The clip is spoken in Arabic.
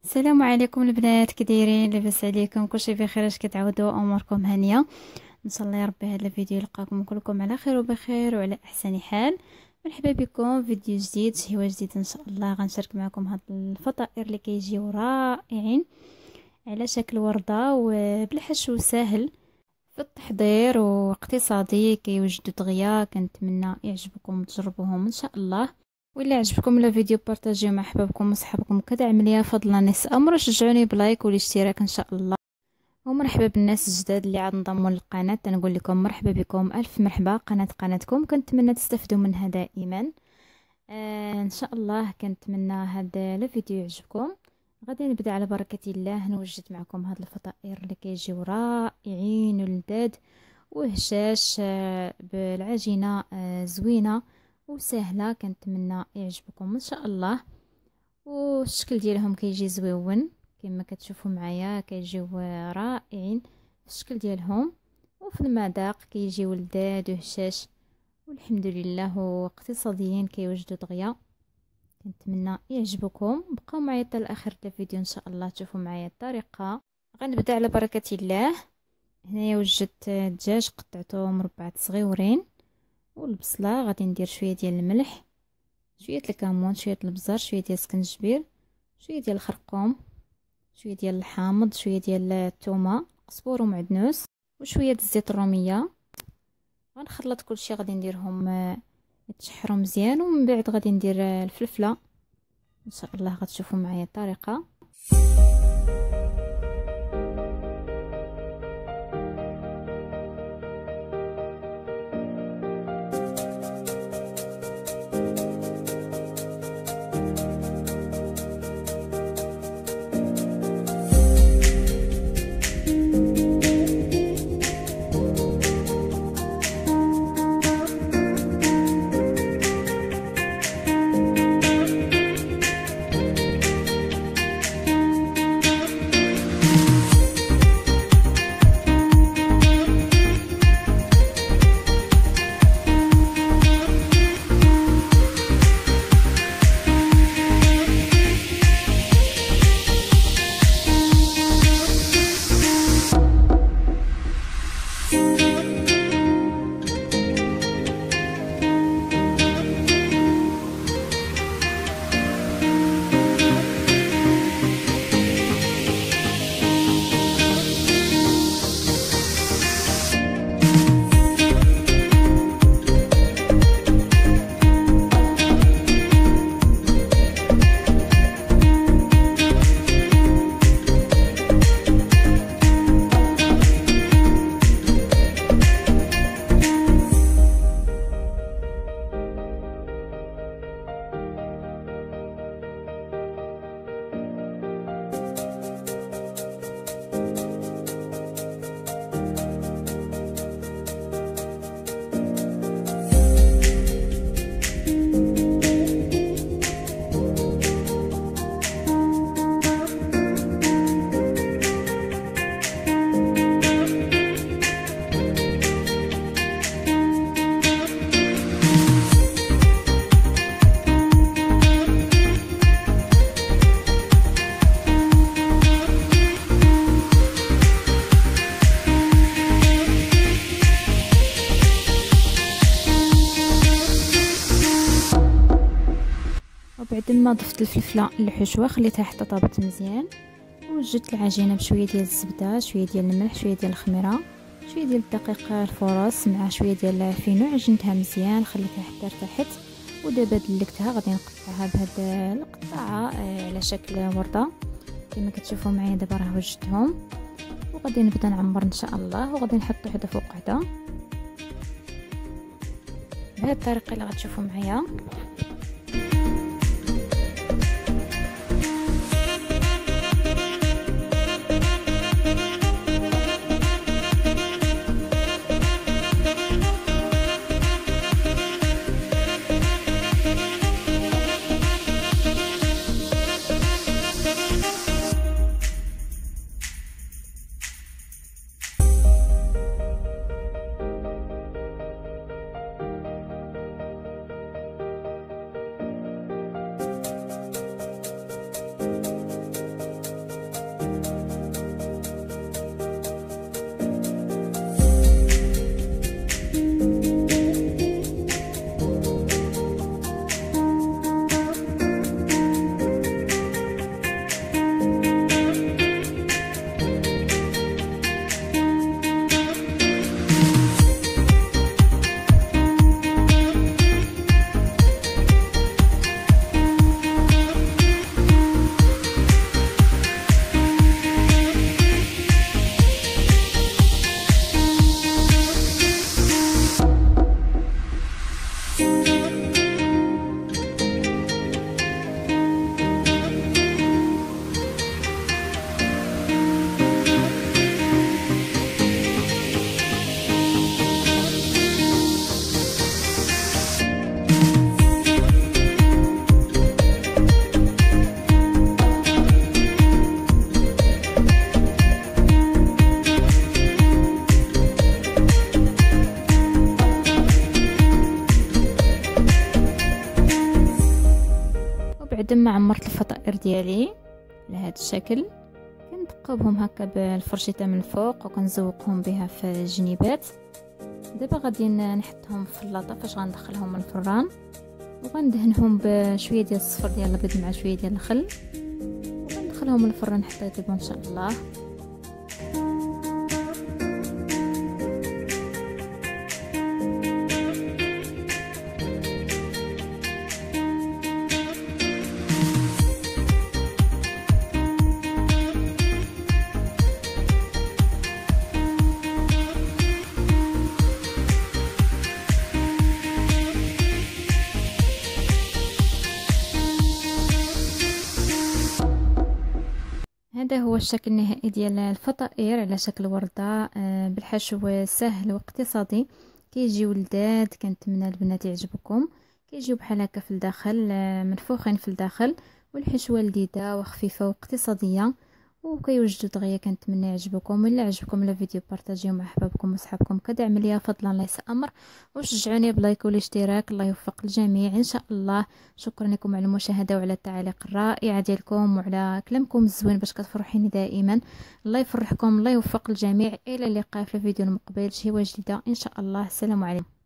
السلام عليكم البنات، كي دايرين؟ لاباس عليكم؟ كلشي بخير؟ اش كتعودوا؟ اموركم هانيه ان شاء الله يا ربي. هذا الفيديو يلقاكم كلكم على خير وبخير وعلى احسن حال. مرحبا بكم فيديو جديد، شهوه جديد ان شاء الله. غنشارك معكم هاد الفطائر اللي كيجيو رائعين على شكل ورده وبالحشو سهل في التحضير واقتصادي، كيوجدوا دغيا. كنتمنى يعجبكم وتجربوهم ان شاء الله. وإلا عجبكم الفيديو بارطاجيو مع احبابكم وصحابكم كدعم ليا، فضلا نساء امر شجعوني بلايك والاشتراك ان شاء الله. ومرحبا بالناس الجداد اللي عاد انضموا للقناه، نقول لكم مرحبا بكم، الف مرحبا. قناتكم كنتمنى تستفدوا منها دائما. ان شاء الله كنتمنى هذا الفيديو يعجبكم. غادي نبدا على بركه الله، نوجد معكم هاد الفطائر اللي كيجيو رائعين ولذاذ وهشاش، بالعجينه زوينه وسهله. كنتمنى يعجبكم ان شاء الله. والشكل ديالهم كيجي زويون كما كتشوفوا معايا، كيجيو رائعين في الشكل ديالهم، وفي المذاق كيجيو لذاذ وهشاش والحمد لله، واقتصاديين كيوجدوا دغيا. كنتمنى يعجبكم، بقاو معايا حتى لاخر الفيديو ان شاء الله تشوفوا معايا الطريقه. غنبدا على بركه الله. هنايا وجدت الدجاج قطعته مربعات صغيورين، والبصله غادي ندير شويه ديال الملح، شويه الكمون، شويه البزر، شويه ديال السكنجبير، شويه ديال الخرقوم، شويه ديال الحامض، شويه ديال الثومه، قزبور ومعدنوس، وشويه الزيت الروميه. غنخلط كلشي، غادي نديرهم يتشحروا مزيان، ومن بعد غادي ندير الفلفله. ان شاء الله غتشوفوا معايا الطريقه. وبعد ما ضفت الفلفله الحشوه خليتها حتى طابت مزيان، ووجدت العجينه بشويه ديال الزبده، شويه ديال الملح، شويه ديال الخميره، شويه ديال الدقيق الفورص مع شويه ديال الفينو. عجنتها مزيان، خليتها حتى ارتاحت. ودابا دلكتها، غادي نقطعها بهاد القطعه على شكل ورده كما كتشوفوا معايا. دابا راه وجدتهم، وغادي نبدا نعمر ان شاء الله، وغادي نحط وحده فوق وحده بهذه الطريقه اللي غتشوفوا معايا. بعد ما عمرت الفطائر ديالي على هذا الشكل كندقوبهم هكا بالفرشيطه من فوق وكنزوقهم بها في الجنيبات. دابا غادي نحطهم في اللاطه فاش غندخلهم الفران، وغندهنهم بشويه ديال الصفر ديال البيض مع شويه ديال الخل، وغندخلهم الفران حتى يطيبوا ان شاء الله. هذا هو الشكل النهائي ديال الفطائر على شكل وردة بالحشو سهل واقتصادي، كيجيو لذاذ. كنتمنى البنات يعجبكم. كيجيو بحال هكا في الداخل منفوخين في الداخل، والحشوه لذيذه وخفيفه واقتصاديه وكيوجدوا دغيا. كنتمنى يعجبكم. الا عجبكم الفيديو بارطاجيوه مع احبابكم وصحابكم كدعم ليا فضلا ليس امر، وشجعوني بلايك والاشتراك. الله يوفق الجميع ان شاء الله. شكرا لكم على المشاهده وعلى التعاليق الرائعه ديالكم وعلى كلامكم الزوين باش كتفرحيني دائما. الله يفرحكم، الله يوفق الجميع. الى اللقاء في الفيديو المقبل شي جديده ان شاء الله. السلام عليكم.